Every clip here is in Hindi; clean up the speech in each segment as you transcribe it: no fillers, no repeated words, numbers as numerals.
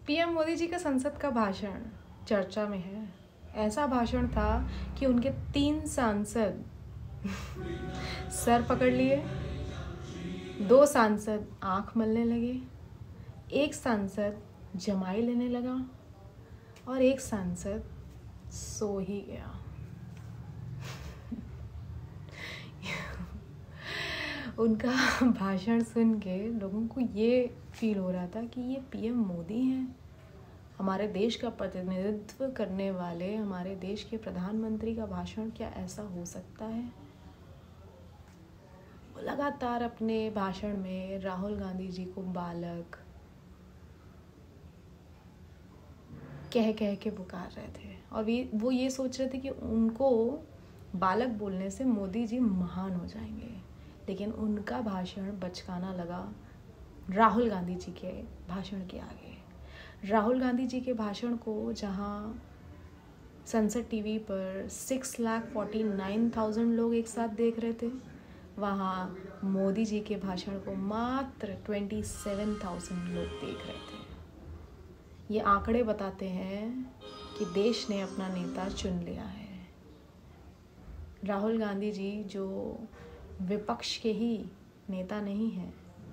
पीएम मोदी जी का संसद का भाषण चर्चा में है। ऐसा भाषण था कि उनके 3 सांसद सर पकड़ लिए, 2 सांसद आंख मलने लगे, 1 सांसद जमाई लेने लगा और 1 सांसद सो ही गया। उनका भाषण सुन के लोगों को ये फील हो रहा था कि ये पीएम मोदी हैं, हमारे देश का प्रतिनिधित्व करने वाले हमारे देश के प्रधानमंत्री का भाषण क्या ऐसा हो सकता है। वो लगातार अपने भाषण में राहुल गांधी जी को बालक कह के पुकार रहे थे और वो ये सोच रहे थे कि उनको बालक बोलने से मोदी जी महान हो जाएंगे, लेकिन उनका भाषण बचकाना लगा राहुल गांधी जी के भाषण के आगे। राहुल गांधी जी के भाषण को जहां संसद टीवी पर 6,49,000 लोग एक साथ देख रहे थे, वहां मोदी जी के भाषण को मात्र 27,000 लोग देख रहे थे। ये आंकड़े बताते हैं कि देश ने अपना नेता चुन लिया है। राहुल गांधी जी जो विपक्ष के ही नेता नहीं हैं,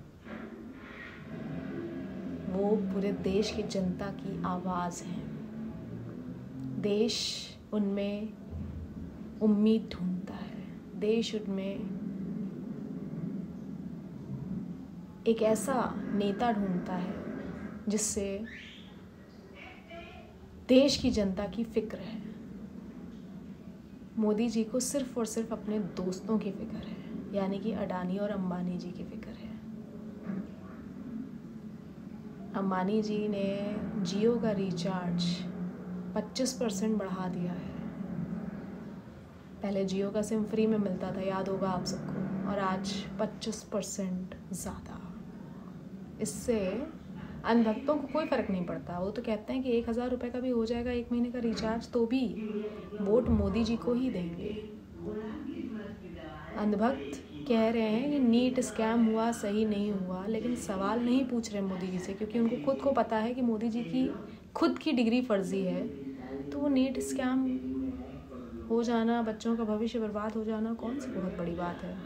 वो पूरे देश की जनता की आवाज़ हैं। देश उनमें उम्मीद ढूंढता है, देश उनमें एक ऐसा नेता ढूंढता है जिससे देश की जनता की फिक्र है। मोदी जी को सिर्फ और सिर्फ अपने दोस्तों की फिक्र है, यानी कि अडानी और अंबानी जी की फिक्र है। अंबानी जी ने जियो का रिचार्ज 25% बढ़ा दिया है। पहले जियो का सिम फ्री में मिलता था, याद होगा आप सबको, और आज 25% ज़्यादा। इससे अनभक्तों को कोई फ़र्क नहीं पड़ता। वो तो कहते हैं कि 1,000 रुपये का भी हो जाएगा 1 महीने का रिचार्ज, तो भी वोट मोदी जी को ही देंगे। अंधभक्त कह रहे हैं कि नीट स्कैम हुआ, सही नहीं हुआ, लेकिन सवाल नहीं पूछ रहे मोदी जी से, क्योंकि उनको खुद को पता है कि मोदी जी की खुद की डिग्री फर्जी है। तो वो नीट स्कैम हो जाना, बच्चों का भविष्य बर्बाद हो जाना कौन सी बहुत बड़ी बात है।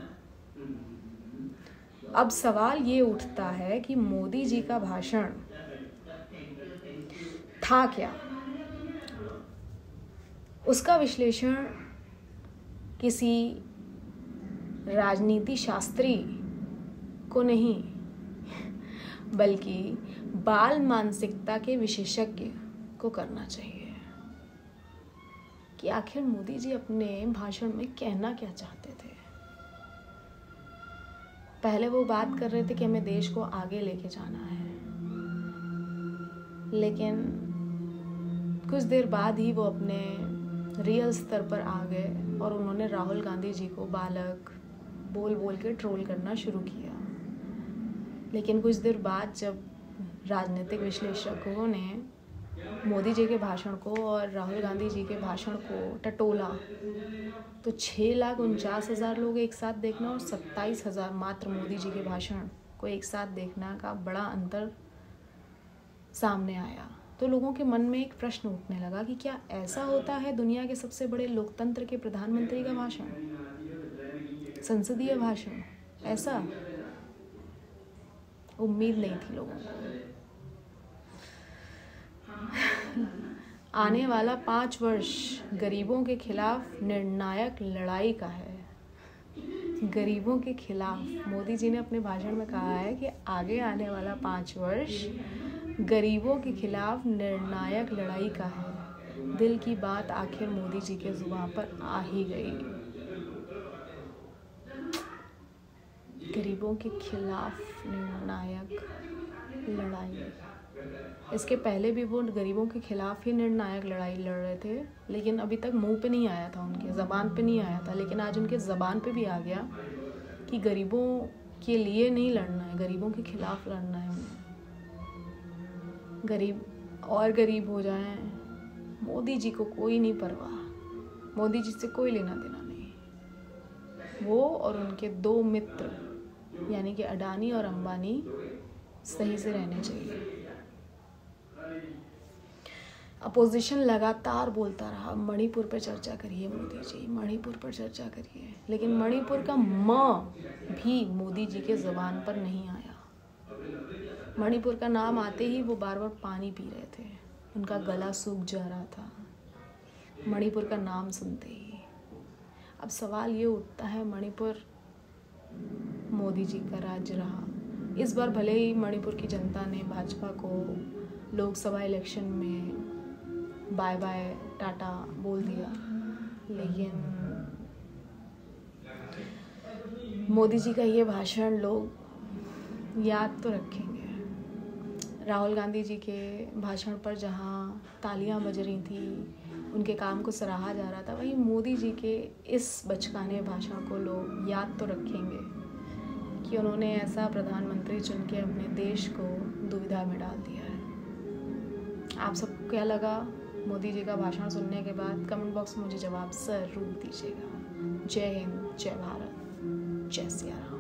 अब सवाल ये उठता है कि मोदी जी का भाषण था क्या। उसका विश्लेषण किसी राजनीति शास्त्री को नहीं, बल्कि बाल मानसिकता के विशेषज्ञ को करना चाहिए कि आखिर मोदी जी अपने भाषण में कहना क्या चाहते थे। पहले वो बात कर रहे थे कि हमें देश को आगे लेके जाना है, लेकिन कुछ देर बाद ही वो अपने रियल स्तर पर आ गए और उन्होंने राहुल गांधी जी को बालक बोल के ट्रोल करना शुरू किया। लेकिन कुछ देर बाद जब राजनीतिक विश्लेषकों ने मोदी जी के भाषण को और राहुल गांधी जी के भाषण को टटोला, तो 6,49,000 लोग एक साथ देखना और 27,000 मात्र मोदी जी के भाषण को एक साथ देखना का बड़ा अंतर सामने आया। तो लोगों के मन में एक प्रश्न उठने लगा कि क्या ऐसा होता है दुनिया के सबसे बड़े लोकतंत्र के प्रधानमंत्री का भाषण, संसदीय भाषण? ऐसा उम्मीद नहीं थी लोगों को। आने वाला 5 वर्ष गरीबों के खिलाफ निर्णायक लड़ाई का है। गरीबों के खिलाफ मोदी जी ने अपने भाषण में कहा है कि आगे आने वाला 5 वर्ष गरीबों के खिलाफ निर्णायक लड़ाई का है। दिल की बात आखिर मोदी जी के जुबान पर आ ही गई। गरीबों के खिलाफ निर्णायक लड़ाई। इसके पहले भी वो गरीबों के खिलाफ ही निर्णायक लड़ाई लड़ रहे थे, लेकिन अभी तक मुंह पे नहीं आया था, उनके ज़बान पे नहीं आया था। लेकिन आज उनके ज़बान पे भी आ गया कि गरीबों के लिए नहीं लड़ना है, गरीबों के खिलाफ लड़ना है उन्हें। गरीब और गरीब हो जाएं, मोदी जी को कोई नहीं परवाह, मोदी जी से कोई लेना देना नहीं। वो और उनके 2 मित्र यानी कि अडानी और अंबानी सही से रहने चाहिए। अपोजिशन लगातार बोलता रहा मणिपुर पर चर्चा करिए मोदी जी, मणिपुर पर चर्चा करिए, लेकिन मणिपुर का म भी मोदी जी के ज़बान पर नहीं आया। मणिपुर का नाम आते ही वो बार बार पानी पी रहे थे, उनका गला सूख जा रहा था मणिपुर का नाम सुनते ही। अब सवाल ये उठता है, मणिपुर मोदी जी का राज्य रहा। इस बार भले ही मणिपुर की जनता ने भाजपा को लोकसभा इलेक्शन में बाय बाय टाटा बोल दिया, लेकिन मोदी जी का ये भाषण लोग याद तो रखेंगे। राहुल गांधी जी के भाषण पर जहां तालियां बज रही थी, उनके काम को सराहा जा रहा था, वहीं मोदी जी के इस बचकाने भाषण को लोग याद तो रखेंगे कि उन्होंने ऐसा प्रधानमंत्री चुन के अपने देश को दुविधा में डाल दिया है। आप सबको क्या लगा मोदी जी का भाषण सुनने के बाद? कमेंट बॉक्स में मुझे जवाब ज़रूर दीजिएगा। जय हिंद, जय भारत, जय सिया राम।